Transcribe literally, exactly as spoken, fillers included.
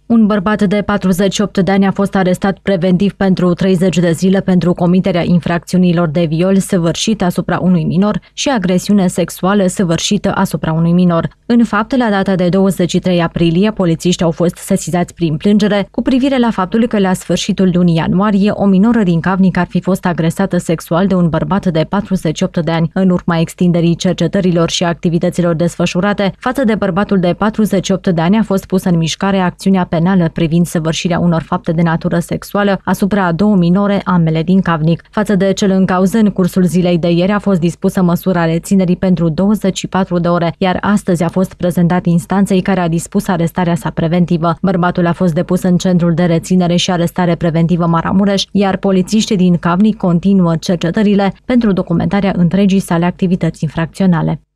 Un bărbat de patruzeci și opt de ani a fost arestat preventiv pentru treizeci de zile pentru comiterea infracțiunilor de viol săvârșit asupra unui minor și agresiune sexuală săvârșită asupra unui minor. În fapt, la data de douăzeci și trei aprilie, polițiștii au fost sesizați prin plângere cu privire la faptul că la sfârșitul lunii ianuarie o minoră din Cavnic ar fi fost agresată sexual de un bărbat de patruzeci și opt de ani. În urma extinderii cercetărilor și activităților desfășurate, față de bărbatul de patruzeci și opt de ani a fost pusă în mișcare acțiunea penală privind săvârșirea unor fapte de natură sexuală asupra a două minore, ambele din Cavnic. Față de cel în cauză, în cursul zilei de ieri a fost dispusă măsura reținerii pentru douăzeci și patru de ore, iar astăzi a fost prezentat instanței care a dispus arestarea sa preventivă. Bărbatul a fost depus în centrul de reținere și arestare preventivă Maramureș, iar polițiștii din Cavnic continuă cercetările pentru documentarea întregii sale activități infracționale.